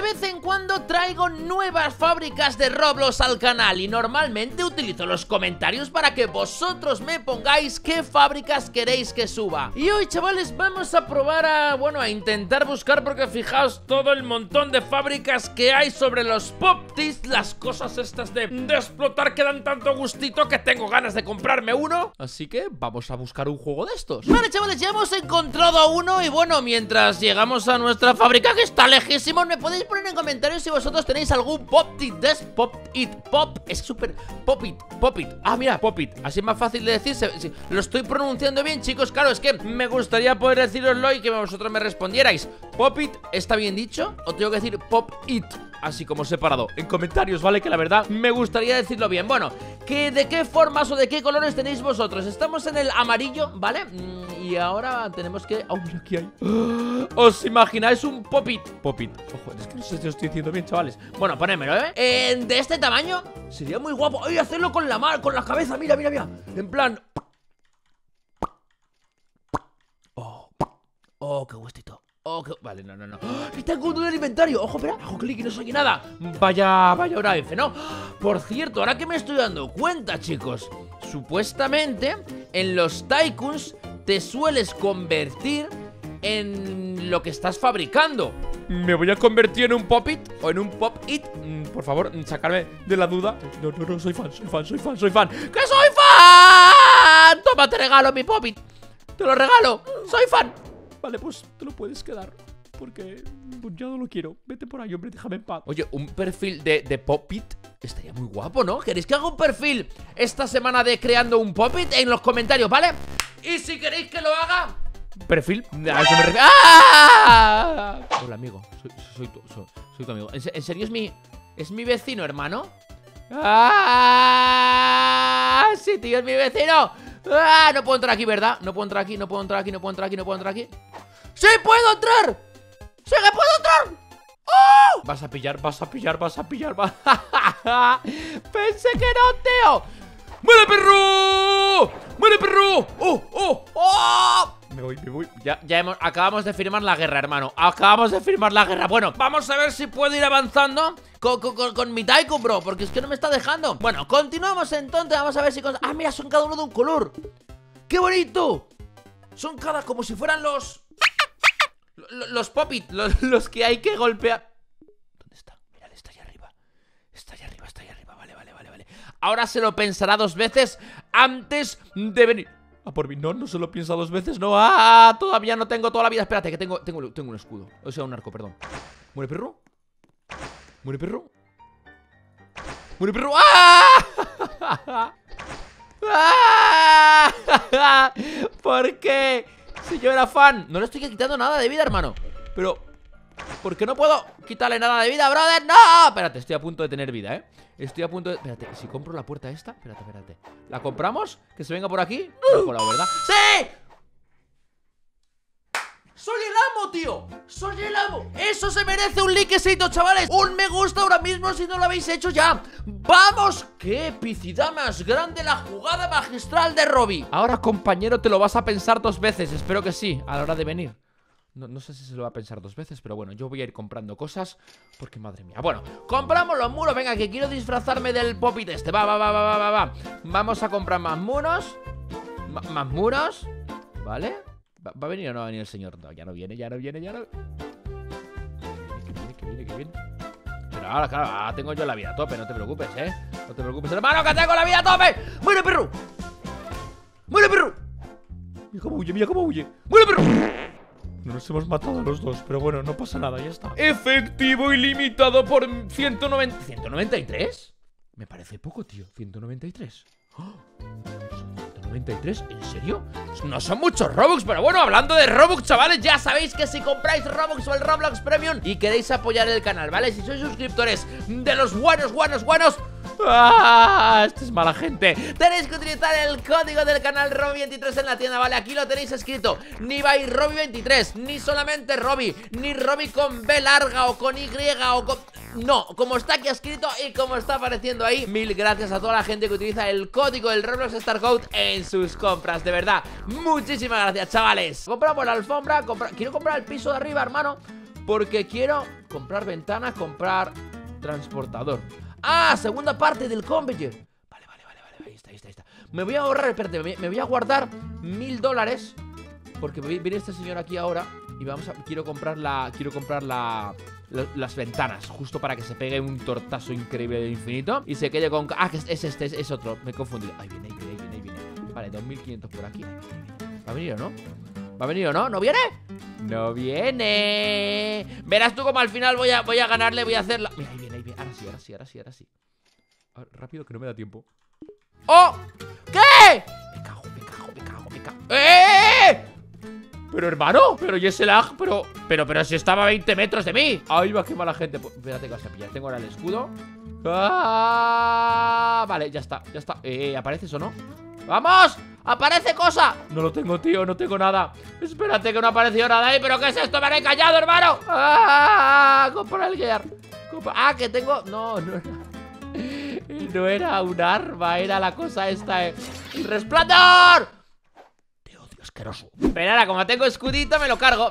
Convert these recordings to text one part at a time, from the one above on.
vez en cuando traigo nuevas fábricas de Roblox al canal y normalmente utilizo los comentarios para que vosotros me pongáis qué fábricas queréis que suba. Y hoy, chavales, vamos a probar a intentar buscar, porque fijaos todo el montón de fábricas que hay sobre los Pop-Its, las cosas estas de explotar que dan tanto gustito que tengo ganas de comprarme uno. Así que vamos a buscar un juego de estos. Vale, chavales, ya hemos encontrado uno y bueno, mientras llegamos a nuestra fábrica, que está lejísimos, me podéis poner en comentarios si vosotros tenéis algún Pop-It de Pop-It. Pop, es súper Pop-It, Pop-It. Ah, mira, Pop-It, así es más fácil de decir. Lo estoy pronunciando bien, chicos. Claro, es que me gustaría poder deciroslo y que vosotros me respondierais. ¿Pop-It está bien dicho o tengo que decir Pop-It? Así como separado, en comentarios, ¿vale? Que la verdad me gustaría decirlo bien. Bueno, ¿de qué formas o de qué colores tenéis vosotros? Estamos en el amarillo, ¿vale? Y ahora tenemos que... ¡Oh, mira, aquí hay! ¿Os imagináis un Pop-It? Pop-It. Ojo, es que no sé si lo estoy diciendo bien, chavales. Bueno, ponémelo, ¿eh? De este tamaño sería muy guapo. ¡Ay, hacerlo con la mano, con la cabeza! Mira, mira, mira. En plan... ¡Oh, qué gustito! Vale, no. ¡Oh! Está en el inventario. Ojo, espera, hago clic y no soy nada. Vaya hora F, ¿no? Por cierto, ahora que me estoy dando cuenta, chicos, supuestamente en los Tycoons te sueles convertir en lo que estás fabricando. ¿Me voy a convertir en un Pop-It o en un Pop-It? Por favor, sacarme de la duda. No, soy fan. ¡Que soy fan! Toma, te regalo mi Pop-It. Te lo regalo, soy fan. Vale, pues te lo puedes quedar, porque ya no lo quiero. Vete por ahí, hombre, déjame en paz. Oye, un perfil de Pop-It estaría muy guapo, ¿no? ¿Queréis que haga un perfil esta semana de creando un Pop-It? En los comentarios, ¿vale? Y si queréis que lo haga, perfil, a eso me refiero. ¡Ah! Hola, amigo, soy tu amigo. ¿En serio es mi vecino, hermano? ¡Ah! Sí, tío, es mi vecino. ¡Ah! No puedo entrar aquí, ¿verdad? No puedo entrar aquí. ¡Sí puedo entrar! ¡Sí que puedo entrar! ¡Oh! Vas a pillar. Pensé que no, tío. ¡Muere, perro! ¡Oh! Me voy. Ya acabamos de firmar la guerra, hermano. Bueno, vamos a ver si puedo ir avanzando con mi Tycoon, bro, porque es que no me está dejando. Bueno, continuamos entonces. Vamos a ver si... Ah, mira, son cada uno de un color. ¡Qué bonito! Son como si fueran los Pop-It, los que hay que golpear. ¿Dónde está? Mira, está allá arriba. Vale. Ahora se lo pensará dos veces antes de venir a por mí. No se lo piensa dos veces, no. Todavía no tengo toda la vida. Espérate, que tengo un escudo. O sea, un arco, perdón. ¿Muere, perro? ¿Por qué? Si yo era fan. No le estoy quitando nada de vida, hermano. Pero, ¿por qué no puedo quitarle nada de vida, brother? ¡No! Espérate, estoy a punto de tener vida, Espérate, si compro la puerta esta. Espérate. ¿La compramos? Que se venga por aquí. No he colado, ¿verdad? ¡Sí! ¡Soy el amo, tío! ¡Soy el amo! ¡Eso se merece un likecito, chavales! ¡Un me gusta ahora mismo si no lo habéis hecho ya! ¡Vamos! ¡Qué epicidad más grande la jugada magistral de Robby! Ahora, compañero, te lo vas a pensar dos veces. Espero que sí, a la hora de venir. No sé si se lo va a pensar dos veces, pero bueno, yo voy a ir comprando cosas porque, madre mía. Bueno, compramos los muros. Venga, que quiero disfrazarme del Pop-It este. Va. Vamos a comprar más muros. Más muros. ¿Vale? ¿Va a venir o no va a venir el señor? No, ya no viene. Que viene. Pero ahora, claro, tengo yo la vida a tope. No te preocupes, No te preocupes, hermano, que tengo la vida a tope. ¡Muere, perro! Mira cómo huye. ¡Muere, perro! Nos hemos matado a los dos, pero bueno, no pasa nada, ya está. Efectivo ilimitado por 190... ¿193? Me parece poco, tío, 193. ¡Oh! 193, ¿en serio? No son muchos Robux, pero bueno, hablando de Robux, chavales, ya sabéis que si compráis Robux o el Roblox Premium y queréis apoyar el canal, ¿vale? Si sois suscriptores de los buenos, esta es mala gente. Tenéis que utilizar el código del canal Robby23 en la tienda, ¿vale? Aquí lo tenéis escrito. Ni by Robby23, ni solamente Robby, ni Robby con B larga o con Y o con... No, como está aquí escrito y como está apareciendo ahí. Mil gracias a toda la gente que utiliza el código del Roblox Star Code en sus compras, de verdad. Muchísimas gracias, chavales. Compramos la alfombra, quiero comprar el piso de arriba, hermano, porque quiero comprar ventana, comprar transportador. Ah, segunda parte del conveyor. Vale, ahí está. Me voy a ahorrar, espérate, me voy a guardar $1000, porque viene este señor aquí ahora y quiero comprar las ventanas, justo para que se pegue un tortazo increíble de infinito y se quede con... Ah, que es otro, me he confundido. Ahí viene. Vale, 2500 por aquí. ¿Va a venir o no? ¿Va a venir o no? ¿No viene? ¡No viene! Verás tú como al final voy a ganarle, voy a hacerla. Mira, ahí viene. Ahora sí. A ver, rápido, que no me da tiempo. ¡Oh! ¿Qué? Me cago. ¡Eh! Pero hermano, pero y ese lag, pero si estaba a 20 metros de mí. Ay, va, qué mala gente. Pues, espérate que vas a pillar. Tengo ahora el escudo. ¡Ah! Vale, ya está. ¿Apareces o no? ¡Vamos! ¡Aparece cosa! No lo tengo, tío, no tengo nada. Espérate que no ha aparecido nada ahí. ¿Pero qué es esto? ¡Me haré callado, hermano! ¡Ah! Compra el gear. Ah, que tengo... No era un arma. Era la cosa esta, ¡El resplandor! Asqueroso. Pero ahora, como tengo escudito, me lo cargo.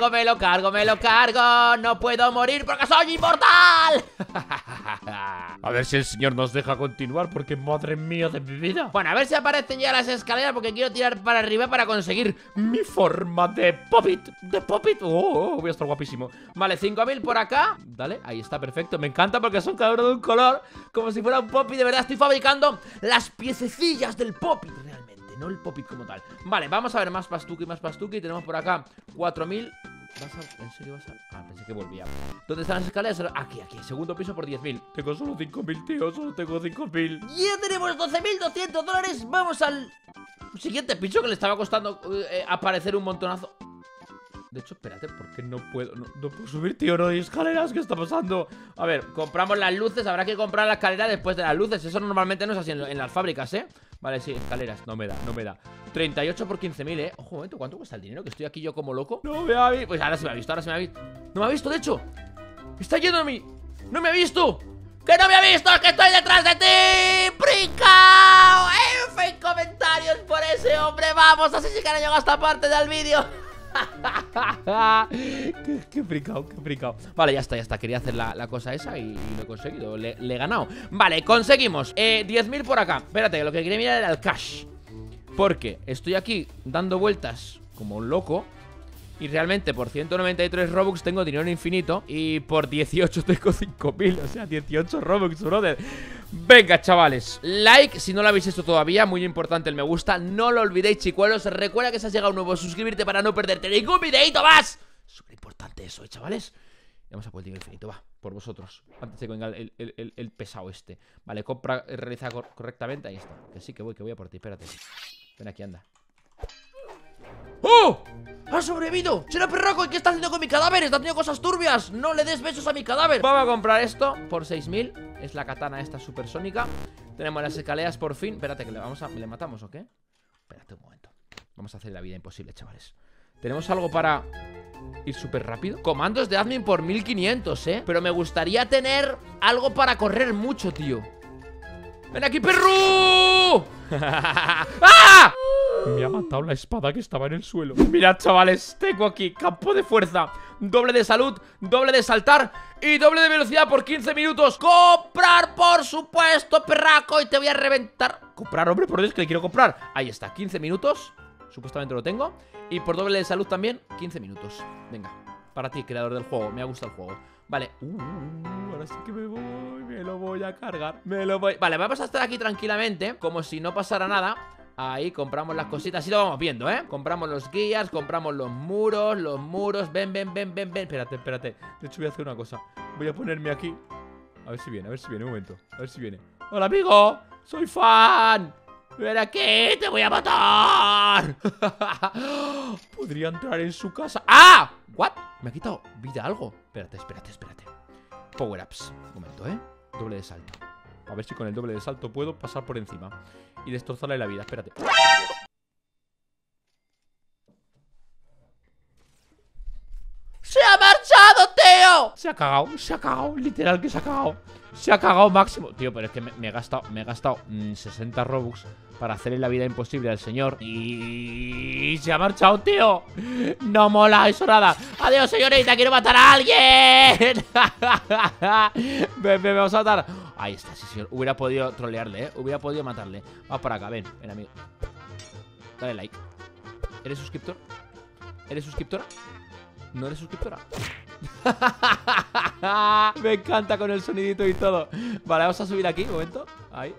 No puedo morir porque soy inmortal. A ver si el señor nos deja continuar, porque madre mía de mi vida. Bueno, a ver si aparecen ya las escaleras, porque quiero tirar para arriba para conseguir mi forma de Poppit. Voy a estar guapísimo. Vale, 5000 por acá. Dale, ahí está, perfecto. Me encanta porque son cada uno de un color, como si fuera un Poppit. De verdad, estoy fabricando las piececillas del Poppit realmente, no el Poppit como tal. Vale, vamos a ver más pastuki. Tenemos por acá 4000. ¿En serio vas a...? Ah, pensé que volvía. ¿Dónde están las escaleras? Aquí, segundo piso por 10.000. Tengo solo 5.000, tío, solo tengo 5.000. Ya tenemos $12.200. Vamos al siguiente piso, que le estaba costando aparecer un montonazo. De hecho, espérate, ¿por qué no puedo? No puedo subir, tío, no hay escaleras. ¿Qué está pasando? A ver, compramos las luces. Habrá que comprar la escalera después de las luces. Eso normalmente no es así en las fábricas, ¿eh? Vale, sí, escaleras, no me da 38 por 15.000, Ojo, un momento, ¿cuánto cuesta el dinero? Que estoy aquí yo como loco. No me ha visto. Pues ahora se me ha visto, No me ha visto, de hecho. Está yendo a mí. No me ha visto. ¡Que no me ha visto! ¡Que estoy detrás de ti! ¡Brincao! En comentarios por ese hombre. Vamos, así sí que han llegado a esta parte del vídeo. Qué fricao. Vale, ya está. Quería hacer la cosa esa y lo he conseguido. Le he ganado. Vale, conseguimos 10.000 por acá. Espérate, que lo que quería mirar era el cash, porque estoy aquí dando vueltas como un loco y realmente por 193 Robux tengo dinero infinito. Y por 18 tengo 5.000. O sea, 18 Robux, brother. Venga, chavales, like si no lo habéis hecho todavía. Muy importante el me gusta. No lo olvidéis, chicuelos. Recuerda que si has llegado nuevo, suscribirte para no perderte ningún videito más. Súper importante eso, chavales. Vamos a por el dinero infinito, va, por vosotros. Antes de que venga el pesado este. Vale, compra realizada correctamente. Ahí está, que sí, que voy a por ti, espérate. Ven aquí, anda. ¡Oh! ¡Ha sobrevivido! ¡Será perraco! ¿Y qué está haciendo con mi cadáver? ¡Está haciendo cosas turbias! ¡No le des besos a mi cadáver! Vamos a comprar esto por 6.000. Es la katana esta supersónica. Tenemos las escaleras por fin. Espérate, que ¿le matamos o qué? Espérate un momento. Vamos a hacer la vida imposible, chavales. Tenemos algo para ir súper rápido. Comandos de admin por 1500, Pero me gustaría tener algo para correr mucho, tío. ¡Ven aquí, perro! ¡Ah! Me ha matado la espada que estaba en el suelo. Mirad, chavales, tengo aquí campo de fuerza, doble de salud, doble de saltar y doble de velocidad por 15 minutos. ¡Comprar, por supuesto, perraco! Y te voy a reventar. Comprar, hombre, por Dios, que le quiero comprar. Ahí está, 15 minutos. Supuestamente lo tengo. Y por doble de salud también, 15 minutos. Venga, para ti, creador del juego. Me ha gustado el juego. Vale. Ahora sí que me lo voy a cargar. Vale, vamos a estar aquí tranquilamente, como si no pasara nada. Ahí compramos las cositas y lo vamos viendo, Compramos los guías, compramos los muros. Ven. Espérate. De hecho voy a hacer una cosa. Voy a ponerme aquí. A ver si viene, un momento. A ver si viene. ¡Hola, amigo! ¡Soy fan! ¡Ven aquí! ¡Te voy a matar! Podría entrar en su casa. ¡Ah! ¿What? Me ha quitado vida algo. Espérate. Power ups. Un momento, Doble de salto. A ver si con el doble de salto puedo pasar por encima y destrozarle la vida. Espérate. ¡Se ha marchado, tío! Se ha cagado, literal que se ha cagado. Se ha cagado máximo. Tío, pero es que me he gastado 60 Robux para hacerle la vida imposible al señor. Y se ha marchado, tío. No mola eso nada. Adiós, señorita, quiero matar a alguien. Me vamos a matar. Ahí está, sí, señor. Hubiera podido trolearle, hubiera podido matarle. Vamos para acá, ven, amigo. Dale like. ¿Eres suscriptor? ¿Eres suscriptora? ¿No eres suscriptora? Me encanta con el sonidito y todo. Vale, vamos a subir aquí, un momento. Ay.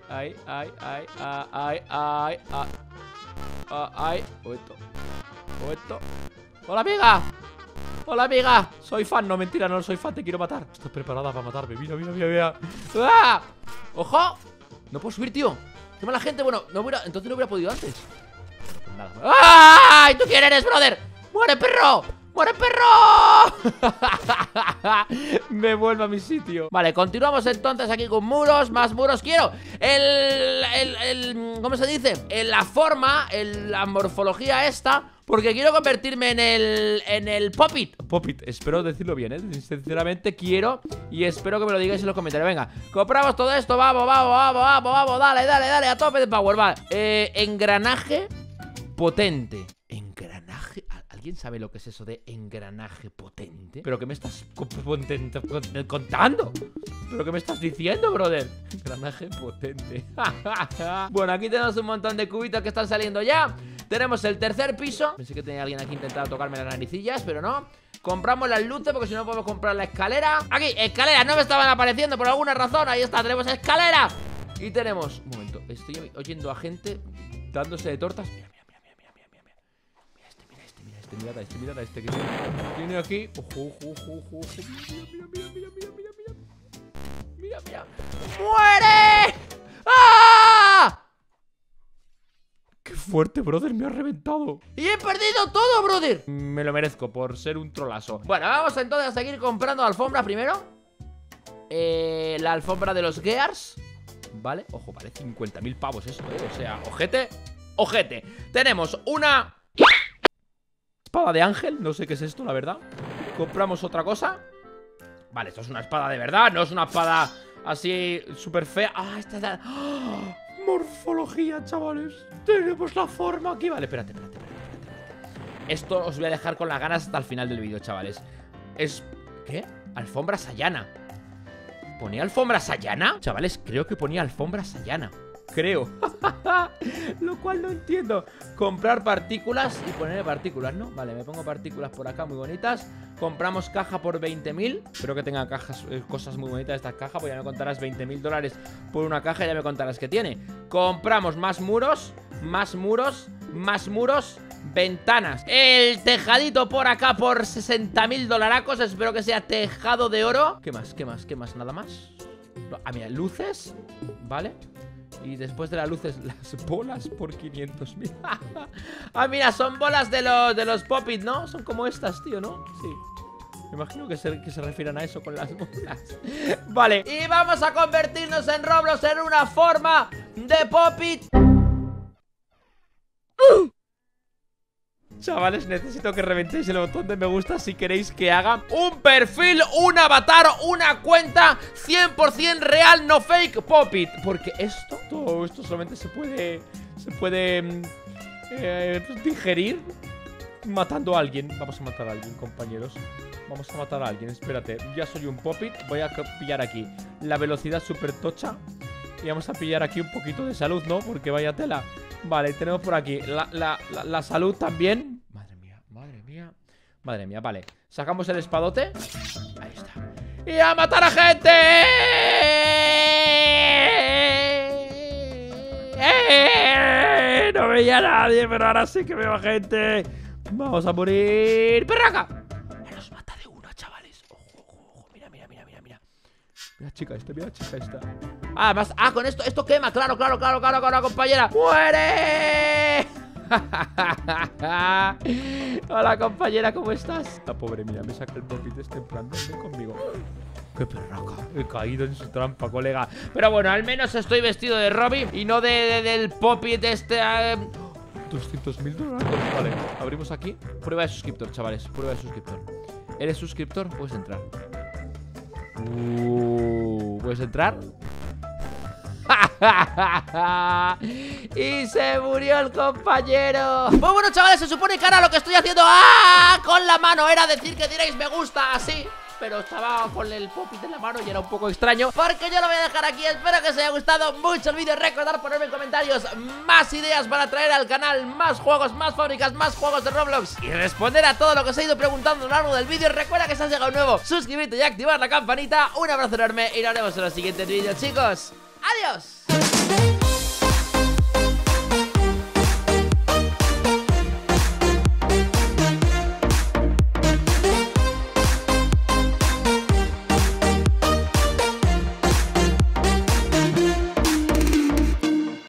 Momento. ¡Hola, amiga! ¡Hola, amiga! Soy fan, no, mentira, no soy fan, te quiero matar. Estoy preparada para matarme, mira. ¡Ah! ¡Ojo! No puedo subir, tío. Qué mala gente, bueno, entonces no hubiera podido antes. ¡Ay! ¿Tú quién eres, brother? ¡Muere, perro! ¡Muere, perro! Me vuelvo a mi sitio. Vale, continuamos entonces aquí con muros. Más muros. Quiero ¿cómo se dice? La forma, la morfología esta, porque quiero convertirme en el Pop-It. Pop-It, espero decirlo bien, sinceramente quiero. Y espero que me lo digáis en los comentarios. Venga, compramos todo esto. Vamos. Dale, a tope de power. Vale, engranaje potente. Engranaje. ¿Alguien sabe lo que es eso de engranaje potente? ¿Pero qué me estás contando? ¿Pero qué me estás diciendo, brother? Engranaje potente. Bueno, aquí tenemos un montón de cubitos que están saliendo ya. Tenemos el tercer piso. Pensé que tenía alguien aquí intentando tocarme las naricillas, pero no. Compramos las luces porque si no podemos comprar la escalera. Aquí, escaleras, no me estaban apareciendo por alguna razón. Ahí está, tenemos escalera. Y tenemos, un momento, estoy oyendo a gente dándose de tortas. Mira este que tiene aquí. Ojo. Mira. ¡Muere! ¡Ah! ¡Qué fuerte, brother! Me ha reventado. ¡Y he perdido todo, brother! Me lo merezco por ser un trolazo. Bueno, vamos entonces a seguir comprando alfombras primero. La alfombra de los Gears. Vale, ojo, vale 50.000 pavos eso, O sea, ojete. Tenemos una espada de ángel, no sé qué es esto, la verdad. Compramos otra cosa. Vale, esto es una espada de verdad, no es una espada así súper fea. Ah, esta es la... ¡Oh! Morfología, chavales. Tenemos la forma aquí. Vale, espérate. Esto os voy a dejar con las ganas hasta el final del vídeo, chavales. ¿Qué? Alfombra Sayana. ¿Ponía alfombra Sayana? Chavales, creo que ponía alfombra Sayana. Creo. Lo cual no entiendo. Comprar partículas y poner partículas, ¿no? Vale, me pongo partículas por acá muy bonitas. Compramos caja por 20.000. Espero que tenga cajas, cosas muy bonitas estas cajas. Pues ya me contarás 20.000 dólares por una caja. Ya me contarás qué tiene. Compramos más muros. Ventanas. El tejadito por acá por 60.000 dolaracos. Espero que sea tejado de oro. ¿Qué más? ¿Nada más? No, mira, luces. Vale. Y después de las luces, las bolas por 500.000. Ah, mira, son bolas de los Pop-It, ¿no? Son como estas, tío, ¿no? Sí. Me imagino que se refieren a eso con las bolas. Vale. Y vamos a convertirnos en Roblox en una forma de Pop-It. Chavales, necesito que reventéis el botón de me gusta si queréis que haga un perfil, un avatar, una cuenta 100% real, no fake Pop-It. Porque todo esto solamente se puede digerir matando a alguien. Vamos a matar a alguien, compañeros. Vamos a matar a alguien, espérate. Ya soy un Pop-It, voy a pillar aquí la velocidad súper tocha. Y vamos a pillar aquí un poquito de salud, ¿no? Porque vaya tela. Vale, tenemos por aquí la salud también. Madre mía, vale. Sacamos el espadote. Ahí está. ¡Y a matar a gente! No veía a nadie, pero ahora sí que veo a gente. Vamos a morir. ¡Perraca! Nos mata de una, chavales. Ojo. Mira. Mira, chica esta. Además, con esto quema. Claro, compañera. ¡Muere! Hola, compañera, ¿cómo estás? La pobre mía, me saca el Pop-It este en plan, ven conmigo. ¡Qué perraca! He caído en su trampa, colega. Pero bueno, al menos estoy vestido de Robin y no del Pop-It este. 200.000 dólares. Vale, abrimos aquí. Prueba de suscriptor, chavales. ¿Eres suscriptor? Puedes entrar. ¿Puedes entrar? Y se murió el compañero. Pues bueno, chavales, se supone que ahora lo que estoy haciendo con la mano era decir que diréis me gusta así, pero estaba con el pop-it en la mano y era un poco extraño, porque yo lo voy a dejar aquí. Espero que os haya gustado mucho el vídeo. Recordad ponerme en comentarios más ideas para traer al canal, más juegos, más fábricas, más juegos de Roblox, y responder a todo lo que os he ido preguntando a lo largo del vídeo. Recuerda que si has llegado nuevo, suscribirte y activar la campanita. Un abrazo enorme y nos vemos en los siguientes vídeos, chicos. ¡Adiós!